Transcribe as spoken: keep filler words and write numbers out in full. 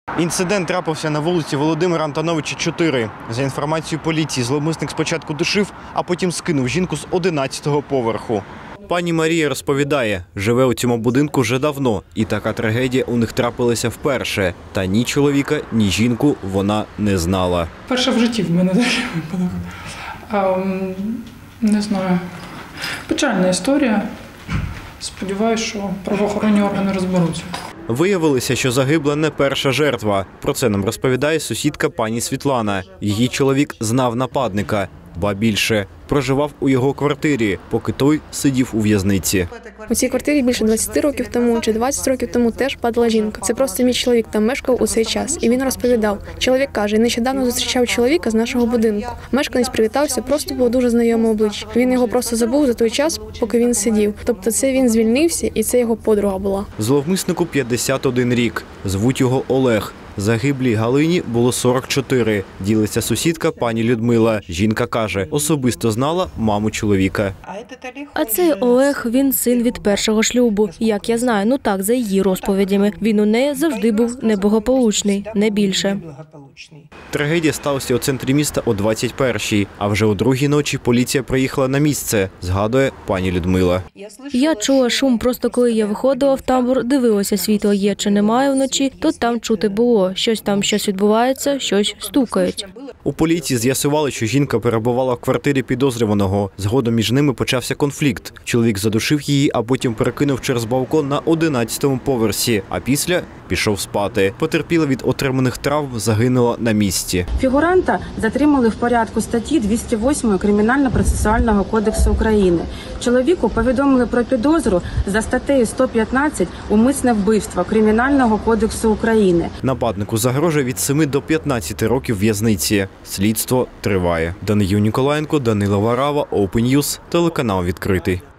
Інцидент трапився на вулиці Володимира Антоновича, чотири. За інформацією поліції, зловмисник спочатку душив, а потім скинув жінку з одинадцятого поверху. Пані Марія розповідає, живе у цьому будинку вже давно, і така трагедія у них трапилася вперше. Та ні чоловіка, ні жінку вона не знала. Перше в житті в мене такий випадок. Ем, не знаю. Печальна історія. Сподіваюся, що правоохоронні органи розберуться. Виявилося, що загибла не перша жертва. Про це нам розповідає сусідка пані Світлана. Її чоловік знав нападника, ба більше, проживав у його квартирі, поки той сидів у в'язниці. У цій квартирі більше двадцяти років тому чи двадцять років тому теж падала жінка. Це просто мій чоловік там мешкав у цей час. І він розповідав. Чоловік каже, нещодавно зустрічав чоловіка з нашого будинку. Мешканець привітався, просто було дуже знайоме обличчя. Він його просто забув за той час, поки він сидів. Тобто це він звільнився і це його подруга була. Зловмиснику п'ятдесят один рік. Звуть його Олег. Загиблій Галині було сорок чотири. Ділиться сусідка пані Людмила. Жінка каже, особисто знала маму чоловіка. А цей Олег, він син від першого шлюбу. Як я знаю, ну так, за її розповідями. Він у неї завжди був неблагополучний, не більше. Трагедія сталася у центрі міста о двадцять першій, а вже о другій ночі поліція приїхала на місце, згадує пані Людмила. Я чула шум, просто коли я виходила в табор, дивилася, світло є чи немає вночі, то там чути було. Щось там, щось відбувається, щось стукають. У поліції з'ясували, що жінка перебувала в квартирі підозрюваного. Згодом між ними почався конфлікт. Чоловік задушив її, а потім перекинув через балкон на одинадцятому поверсі, а після пішов спати. Потерпіла від отриманих травм, загинула на місці. Фігуранта затримали в порядку статті двісті восьмої Кримінально-процесуального кодексу України. Чоловіку повідомили про підозру за статтею сто п'ятнадцять «Умисне вбивство» Кримінального кодексу України. Нападнику загрожує від семи до п'ятнадцяти років в'язниці. Слідство триває. Данию Ніколаєнко, Данило Варава, Open News, телеканал відкритий.